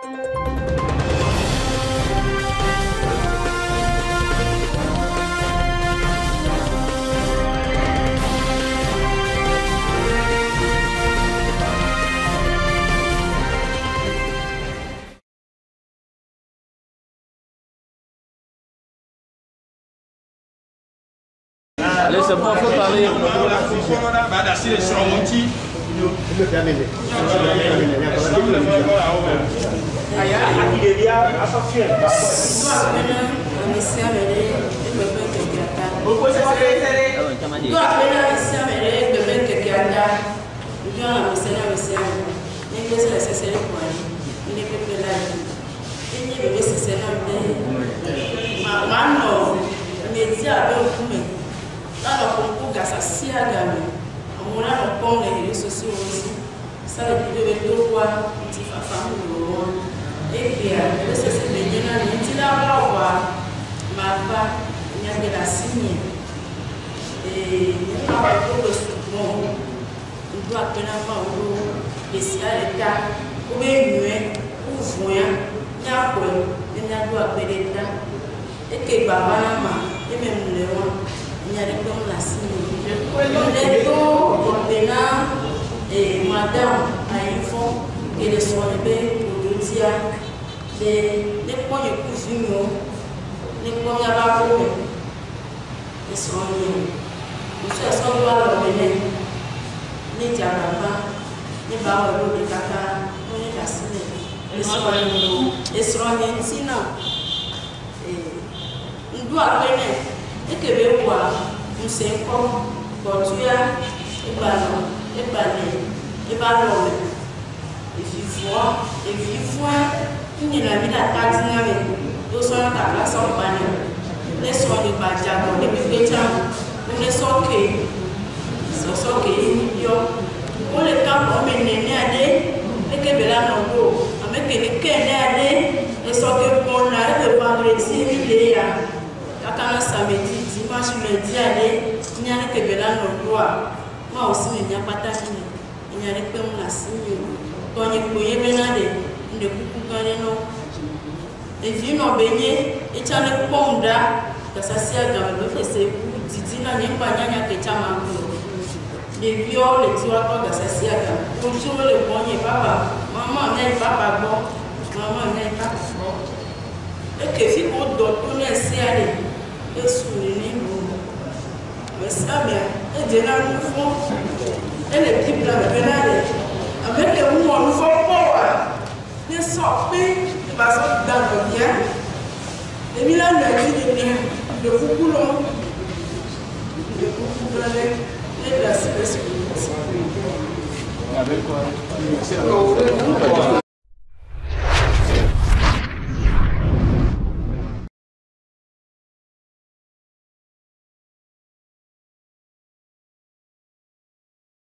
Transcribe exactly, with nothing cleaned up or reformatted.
Laissez-moi parler. Là, on peut s'asseoir à la maison. On a les réseaux sociaux aussi. Ça, le plus de deux fois, on dit à famille. Et puis, le C C B, il y a un petit là, ma part, il y a de la signe. Et il y a un peu de souvent. On doit tenir avant le spécial état. Ou bien, ou voyant, il y a un peu, il y a un peu de l'état. Et que Baba et même le roi. Il y a des gens là, les deux, et madame, à une fois, et les soins de pour le dire, les points de cousine, les points de la peau, les soins de nous sommes dans le Bénin, les diamants, les barreaux de caca, les cassines, les soins de les soins de Tina. Nous doit connaître. Et que vous voyez, nous sommes comme Portugal, et Ballon, et Ballet, et Ballon, et Vivant, et Vivant, il y a mis la taxe avec nous sommes à la place en Ballon. Les soins de Badjago, les Pétins, nous ne sommes que, ce sont que les pour les camps, on met les nez à des, les Kébéla non d'eau, avec les Kéné à des, les soins que pour la le vendredi, il y a. Quand samedi, dimanche, lundi, il y a des Kébéla non droit. Moi aussi, il n'y a pas d'attente. Il y a des gens qui signe. Quand il y a des gens qui ne coupent pas les noms. Et puis, nous avons baigné, et tu as des pommes d'art, que ça sert dans le fait, c'est vous, Didi, n'a pas de qui les viols, les tiroirs, que ça sert dans le fait. Bonjour, le bon, papa. Maman, n'est pas bon. Maman, n'est pas bon. Et que si vous donnez un ciel, et souligner mais ça bien et de là nous font et l'équipe là le pénal avec les mots nous font pas les sorties de façon dans le bien et Milan a dit de bien de vous coulons de vous coulons les places avec quoi